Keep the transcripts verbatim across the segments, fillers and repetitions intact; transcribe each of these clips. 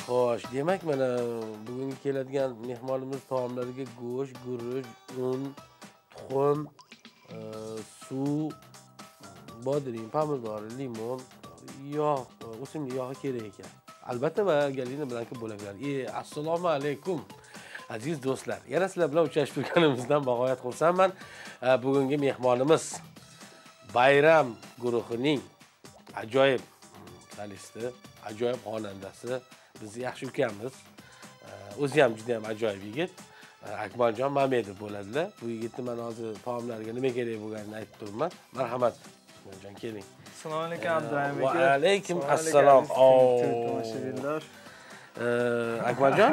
Xo'sh, demak mana bugungi keladigan mehmonimiz taomlariga go'sht, guruch, un, tuxum, suv, bodring, pomidor, limon, yog', o'simlik yog'i kerak ekan. Albatta va Galina bilan bo'laveradi. E, assalomu alaykum. Aziz do'stlar, yana sizlar bilan uchrashib turganimizdan bag'oyat xursandman. Bugungi mehmonimiz Bayram guruhining ajoyib solisti, ajoyib xonandasi, bizni yaxshi ukamiz. O'zi ham juda ham ajoyib yigit. Akmaljon Mamedov bo'ladilar. Bu yigitni men hozir taomlarga nima kerak bo'lganini aytib turibman. Marhamat, Akmaljon, keling. Assalomu alaykum Abdurahim aka. Va alaykum assalom. Tomoshabinlar. Akmaljon,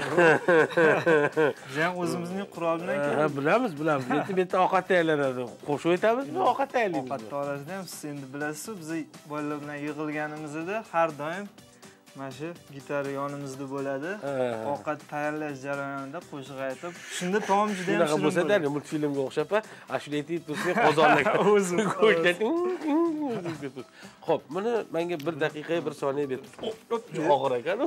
biz ham o'zimizning qurol bilan keldik. Bilamiz, bilamiz. Bitta bitta ovqat tayyorlanadi. Qo'shib o'tamizmi, ovqat tayyorlaymiz. Ovqat orasida ham siz endi bilasiz, biz bolalar bilan yig'ilganimizda har doim mana shu gitara yonimizda bo'ladi. Ovqat tayyorlash jarayonida qo'shiq aytib, shunda taom juda ham shirin bo'ladi. Multfilmga o'xshab, ashula aytib tursa, qozonlarga o'zim qo'shdim. Xo'p, buni menga bir daqiqa, bir soniya berib. Og'ir ekan-ku.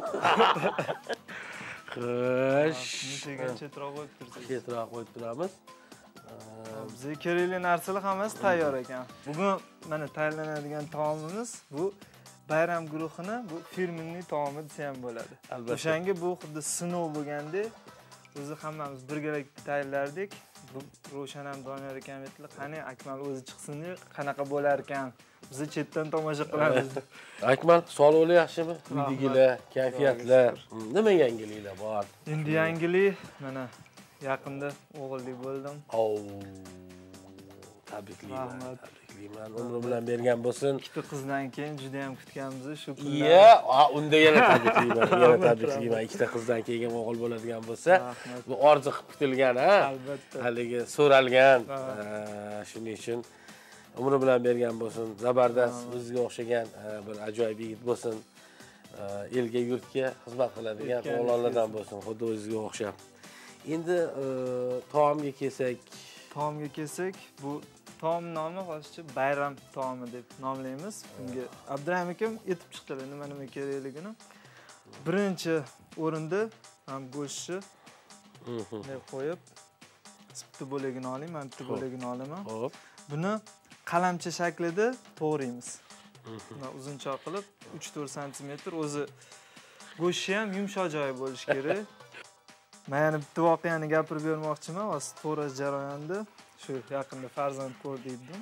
Xo'sh. Bunchaga chetroq qo'yib tursangiz. Chetroq qo'yib turamiz. Bizga kerakli narsalar hammasi tayyor ekan. Bugun mana tayyorlanadigan taomimiz bu Bayram guruhini bu firmenli taomi desa ham bo'ladi. O'shanga bu xuddi sinov bo'lgandek, o'zi hammamiz birgalikda tayyorlardik. Bu Ro'shan ham Doniyor akam aytdilar, qani Akmal o'zi chiqsin, qanaqa bo'lar ekan. Biz chetdan tomosha qilamiz. Akmal, sog'lig'i yaxshimi? Uydagilar, kayfiyatlar, nima yangiliklar bor? Endi yangilik, mana yaqinda o'g'illik bo'ldim. Oo. Tabriklayman. Tabriklayman. Umri bilan bergan bo'lsin. Ikkita qizdan keyin juda ham kutganmiz shu kunlar. Iya, unda yana tabriklayman. Yana tabriklayman. Ikkita qizdan keyin o'g'il bo'ladigan bo'lsa, bu orzu qilib kutilgan, ha? Albatta. Haligi so'ralgan. Shuning uchun umri bilan bergan bo'lsin. Zabardast, o'ziga o'xshagan bir ajoyib yigit bo'lsin. Elga, yurtga xizmat qiladigan o'g'lonlardan bo'lsin, xuddi o'ziga o'xshab. Endi taomga kelsak, taomga kelsak, bu taom nomi hozircha bayram taomi deb nomlaymiz. Bunga Abdurahim akam aytib chiqdilar nima nima kerakligini. Birinchi o'rinda ham go'shtni deb qo'yib, bitta bo'lagini oling, men bitta bo'lagini olaman. Xo'p. Buni qalamcha shaklida to'g'raymiz. Buni uzunchoq qilib uch to'rt santimetr, o'zi go'shti ham yumshoq joyi bo'lishi kerak. Men yana bitta voqeani gapirib bermoqchiman, hozir to'g'rash jarayonida shu yaqinda farzand ko'rdik dedim.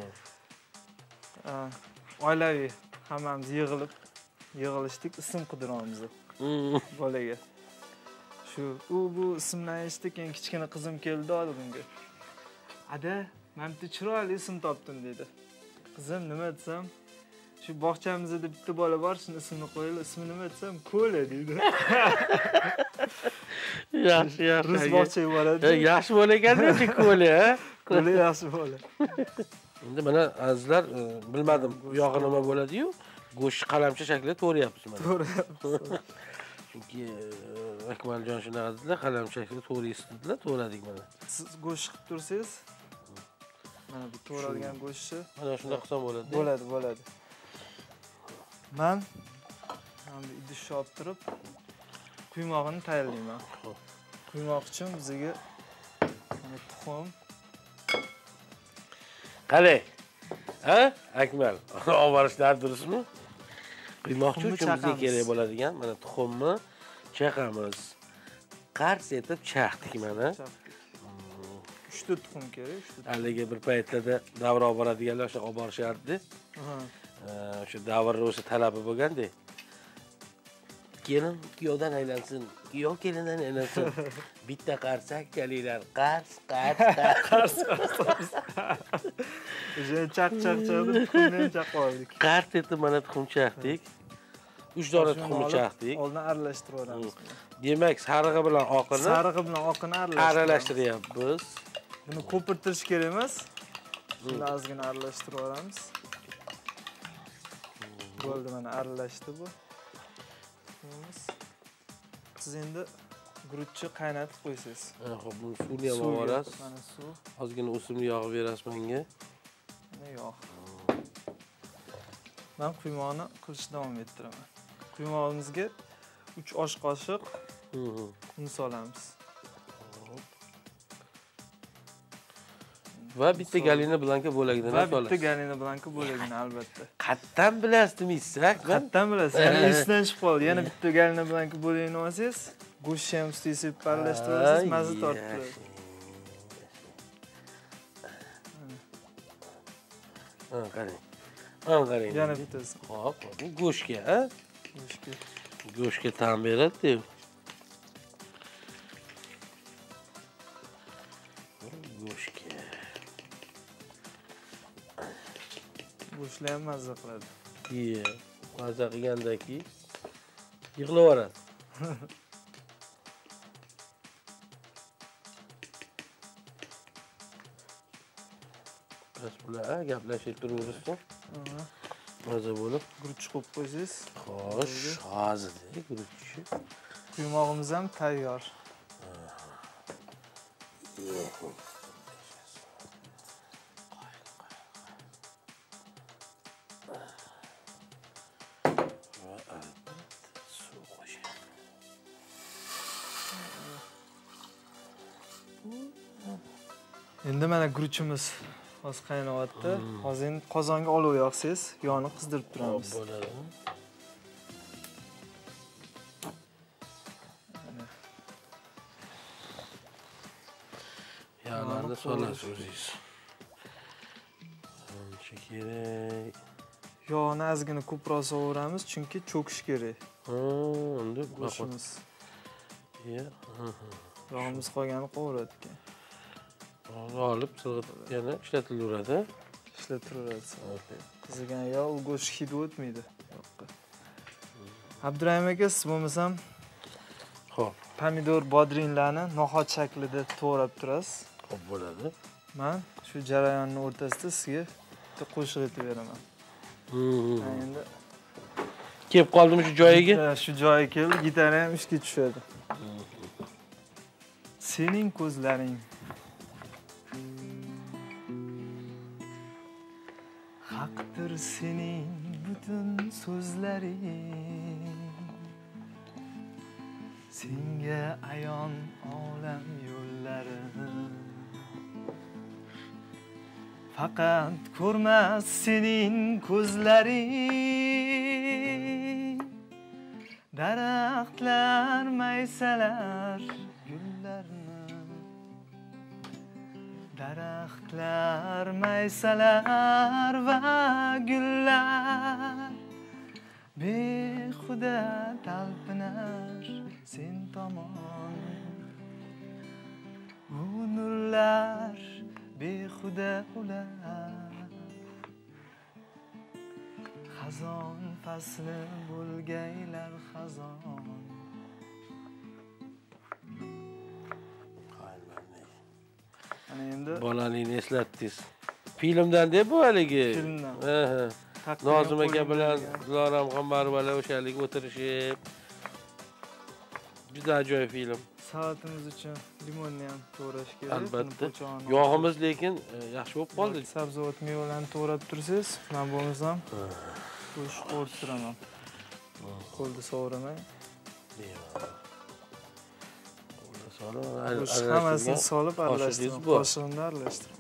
Oilaviy hammamiz yig'ilib, yig'ilishdik, ism qidiramiz bolaga. Shu u bu ismdan eshitdik, keyin kichkina qizim keldi hozir bunga. Ada, men bitta chiroyli ism topdim dedi. Qizim nima desam? Shu bog'chamizda bitta bola bor, shuni ismini qo'yaylik. Ismi nima desam? Ko'la dedi. Yaxshi, yaxshi. Rus bog'cha yuboradi. Yaxshi bola ekan-da, ko'la, ha? Ko'la yaxshi bola. Endi mana azizlar, bilmadim, bu yog'i nima bo'ladi-yu, go'sht qalamcha shaklida to'g'rayapmiz mana. To'g'rayapmiz. Chunki Akmaljon shunaqa dedilar, qalamcha shaklida to'g'raysiz dedilar, to'g'radik mana. Siz go'sht qilib tursangiz, mana bu to'g'ralgan go'shtni mana shunday qilsam bo'ladi. Bo'ladi, bo'ladi. Men ham idishni olib turib quymog'ini tayyorlayman. Quymoq uchun bizga mana tuxum. Qani? Ha? Akmal, oborishlar durustmi? Quymoq uchun bizga kerak bo'ladigan mana tuxumni chaqamiz. Qars etib chaqdik mana. uchta tuxum kerak, uchta. Haligi bir paytlarda davra olib boradiganlar o'sha olib borishardi. O'sha davrning o'sha talabi bo'lganda. Kelin kuyovdan aylansin, kuyov kelindan aylansin. Bitta qarsak kalinglar, qars, qars, qars. Qars. O'sha chaq chaq chaqni tuxumni chaqib oldik. Qars etib mana tuxum chaqdik. uch dona tuxumni chaqdik. Oldin aralashtirib olamiz. Demak, sarig'i bilan oqini, sarig'i bilan oqini aralashtiryapmiz. Buni ko'pirtirish kerak emas. Shuni ozgina aralashtirib olamiz. Bo'ldi, mana aralashdi bu. Siz endi guruchni qaynatib qo'ysiz. Ha, xo'p, buni suvni ham olasiz. Mana suv. Ozgina o'simlik yog'i berasiz menga. Mana yog'. Men quymoqni qilishni davom ettiraman. Quymog'imizga uch osh qoshiq un solamiz. Va bitta galina blanka bo'lagidan Va solasiz. bitta galina blanka bo'lagini albatta. Qatdan bilasiz missak? Qatdan bilasiz. Yana esdan chiqib qoldi. Yana bitta galina blanka bo'lagini olsangiz, go'shtni ham ustiga sepib aralashtirasiz, mazza tortib turadi. Ha, qarang. Ha, qarang. Yana bittasi. Hop, bu go'shtga, ha? Go'shtga. Go'shtga ta'm beradi-ku. Go'shtga. Go'shtlar ham mazza qiladi. Iya, mazza qilgandan keyin yig'laveradi. Bas bular gaplashib turaversin. Mazza bo'lib, Guruch qo'yib qo'ysiz. xo'sh, hozir guruchni. Quymog'imiz ham tayyor. Endi mana guruchimiz hozir qaynayapti. Hozir endi qozonga olov yoqsangiz, yog'ni qizdirib turamiz. Bo'ladi. Yağlarni solasiz o'zingiz. Ancha kerak. Yog'ni ozgina ko'proq so'ramiz, chunki cho'kish kerak. Ha, endi Go'shtimiz. Iya. Yog'imiz qolgani qovuradi ekan. Olib, yana ishlatilaveradi. Ishlatilaveradi. Qizigan yog' u go'sht hidi o'tmaydi. Yo'qqa. Abdurahim aka, siz bo'lmasam Xo'p, pomidor bodringlarni noxat shaklida to'g'rab turasiz. xo'p bo'ladi. Men shu jarayonning o'rtasida sizga bitta qo'shiq aytib beraman. Endi kelib qoldimi shu joyiga? shu joyiga keldi, gitara ham ishga tushadi. Sening ko'zlaring haqdir, sening butun so'zlaring, senga ayon olam yo'llari, faqat ko'rmas sening ko'zlaring, daraxtlar maysalar gullarni, daraxtlar maysalar va gullar behuda talpinar sen tomon. Bu nurlar behuda ular, xazon fasli bo'lgaylar xazon. Ana endi Bolalikni eslatdingiz. Filmdan deb bu haligi. Filmdan. Aha. Nozim aka bilan Diloram G'ambarovalar o'shalik o'tirishib. Juda ajoyib film. salatimiz uchun limonni ham to'g'rash kerak. Albatta. Yog'imiz lekin yaxshi bo'lib qoldi. Sabzavot mevalarni to'g'rab tursiz, men bo'lmasam go'sht qo'yib turaman. Qo'lda sovuramay. Qo'lda solib, hammasini solib aralashtirib, qoshiqni aralashtirib.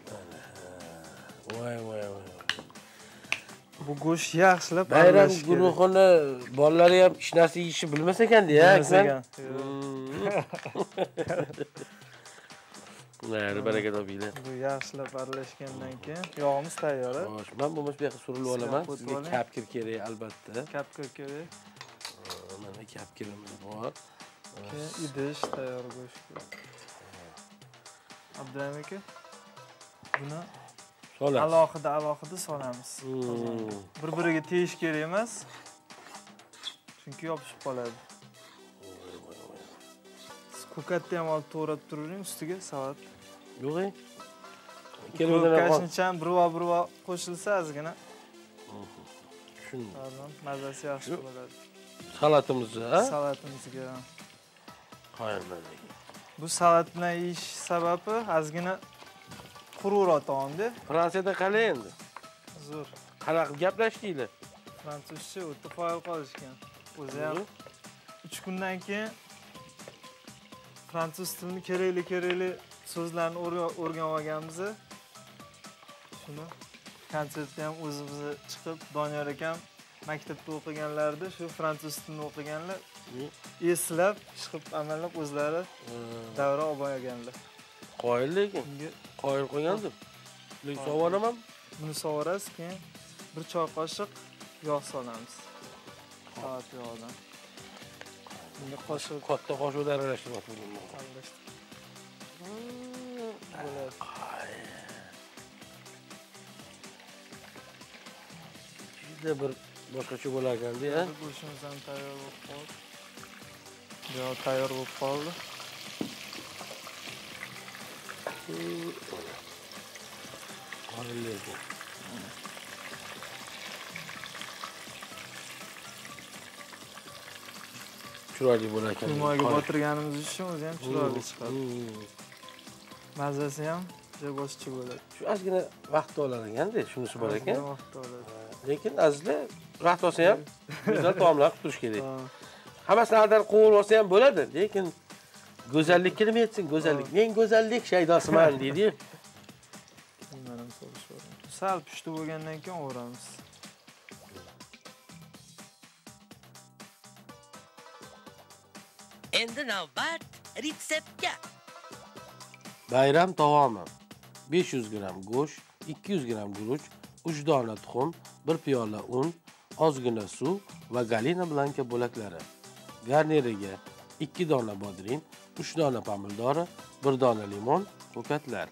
Voy, voy, voy. Bu go'sht yaxshilab bayram aralash kerak. guruhini bolalari ham hech narsa yeyishni bilmas ekan-da, Bilmas Nari baraka topinglar. Bu yaxshilab aralashgandan keyin yog'imiz tayyor. Xo'sh, men bo'lmas bu yoqqa surilib olaman. Sizga kapkir kerak albatta. Kapkir kerak. Mana kapkirimiz bor. Keyin idish tayyor go'shtga. Abdurahim aka, buni solamiz. Alohida alohida solamiz. Bir-biriga tegish kerak emas. Chunki yopishib qoladi. Ko'katni ham olib to'g'rab turavering, ustiga salat. Yo'q-ey. Ko'katni ham birva-birva qo'shilsa ozgina. Shunday. Pardon, mazasi yaxshi bo'ladi. Salatimizni, ha? Salatimizga. Qo'ymaylik. Bu salat bilan yeyish sababi ozgina quruqroq taomda. Fransiyada qalay endi? Zo'r. Qanaqa gaplashdinglar? Fransuzcha o'ta foyil qolishgan. O'zi ham uch kundan keyin fransuz tilini kerakli kerakli so'zlarni o'rganib olganmiz. Shuni konsertda ham o'zimiz chiqib, Doniyor akam maktabda o'qiganlarida shu fransuz tilini o'qiganlar eslab, chiqib amallab o'zlari davra olib olganlar. Qoyil lekin. Qoyil qo'ygandim. Lekin sovuraman. Buni sovurasiz, keyin bir choy qoshiq yog' solamiz. Soat yog'dan. Bunga qoshiq, katta qoshiqda aralashtirmoqchi bo'ldim. Juda bir boshqacha bo'lar ekan-da, ha? Go'shtimiz ham tayyor bo'lib qoldi. Jo, tayyor bo'lib qoldi. Qoyillaydi. Chiroyli bo'lar ekan. Quymoqga botirganimiz uchun o'zi ham chiroyli chiqadi. Mazasi ham juda boshqa bo'ladi. Shu ozgina vaqt olar ekan-da, shunisi bor ekan. Vaqt oladi. Lekin azizlar, vaqt olsa ham go'zal taomlar qilib turish kerak. Hammasini aldan qo'yib olsa ham bo'ladi, lekin go'zallikka nima etsin, go'zallik. Men go'zallik shaydosiman deydi. Mana so'rashdim. Sal pushti bo'lgandan keyin o'ramiz. Endi navbat retseptga. Bayram taomi: besh yuz gramm go'sht, ikki yuz gramm guruch, uch dona tuxum, bir piyola un, ozgina suv va galina blanka bo'laklari. Garniriga ikki dona bodring, uch dona pomidori, bir dona limon, ko'katlar.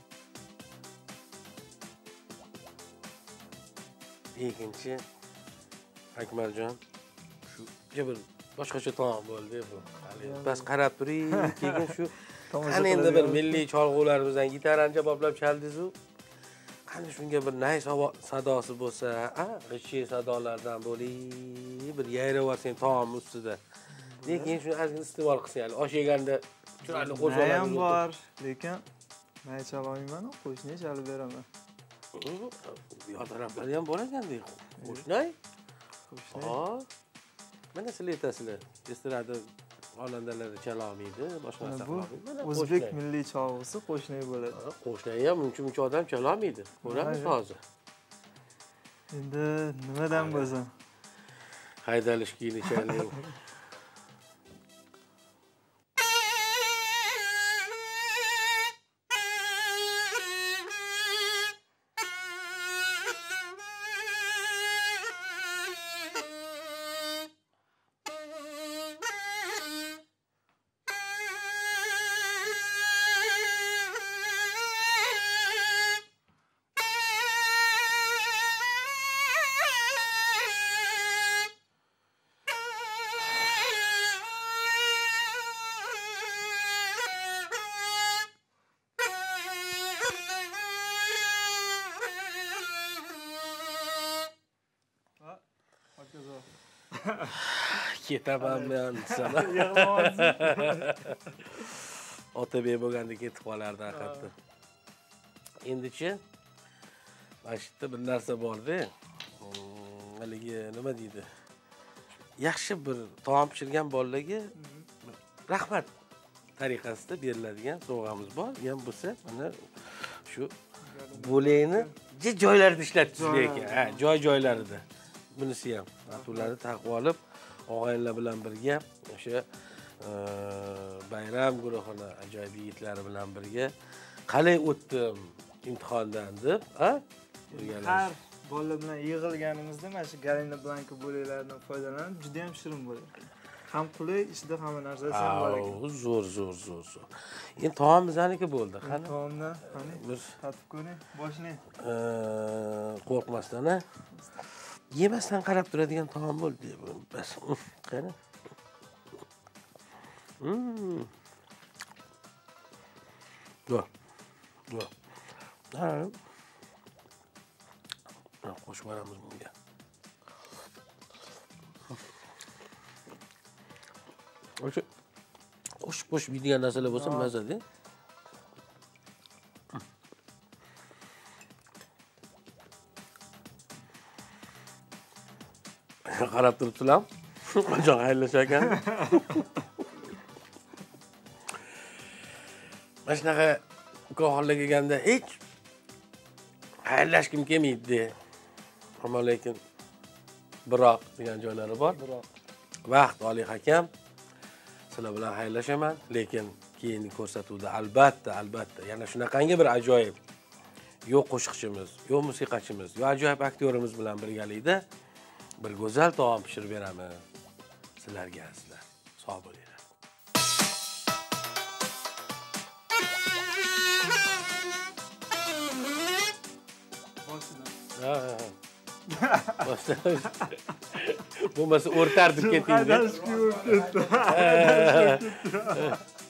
Ikkinchi Akmaljon, shu bir boshqacha taom bo'ldi bu. Bas qarab turing, keyin shu qani endi bir milliy cholg'ularimizdan gitarani boblab chaldingiz-ku. Qani shunga bir nay sadosi bo'lsa, a, g'ishchi sadolardan bo'li, bir yayraversan taom ustida. Lekin shuni ozgina iste'mol qilsin, ya'ni osh yeganda chiroyli qo'shib ham bor, lekin nay chala olmayman, qo'shni chalib beraman. Bu taraflarda ham bor ekan-da, qo'shnay. Qo'shni. Hop. Mana sizlar aytasizlar, estrada xonandalarda chala olmaydi, boshqa narsa qilmaydi. Mana o'zbek milliy cholg'usi qo'shni bo'ladi. Qo'shni ham muncha-muncha odam chala olmaydi. Ko'ramiz hozir. Endi nimadan bo'lsin? Haydalish kiyini chalaylik. Ketaman men sana. Otabek bo'lganda ketib qolardi haqiqatda. Endichi mana shu yerda bir narsa bor-da. Haligi nima deydi? Yaxshi bir taom pishirgan bolalarga rahmat tariqasida beriladigan sovg'amiz bor. Ham bo'lsa, mana shu bo'lakni joylarida ishlatishlar ekan. Ha, joy-joylarida. Bunisi ham ularni taqib olib, og'aynilar bilan birga o'sha bayram guruhini ajoyib yigitlari bilan birga qalay o'tdim imtihondan deb, ha? Har bolalar bilan yig'ilganimizda mana shu galina blanka bo'laklaridan foydalanib juda ham shirin bo'ladi. Ham qulay, ichida hamma narsasi ham bor ekan. Zo'r, zo'r, zo'r, zo'r. Endi taom bizaniki bo'ldi. Qani? Taomni qani? Bir tatib ko'ring, boshini. Qo'rqmasdan, ha? Yemasdan qarab turadigan taom bo'ldi bu. Bas. Qani? Hmm. Zo'r. Zo'r. Ha. Qo'shib beramiz bunga. O'sha qo'shib-qo'shib yeydigan narsalar bo'lsa mazali. Qarab turibsizlar. qachon xayrlashar ekan? Mana shunaqa ukaxonlar kelganda hech xayrlashkim kelmaydi. Ammo lekin biroq degan joylari bor. Biroq Vaqt oliy hakam. Sizlar bilan xayrlashaman, lekin keyingi ko'rsatuvda albatta, albatta yana shunaqangi bir ajoyib yo qo'shiqchimiz, yo musiqachimiz, yo ajoyib aktyorimiz bilan birgalikda bir go'zal taom pishirib beramiz. Sizlarga sizlar sog' bo'linglar. Ha, ha. Boshlash. Bo'lmasa o'rtardik keting. Haydashga o'tib ketdi.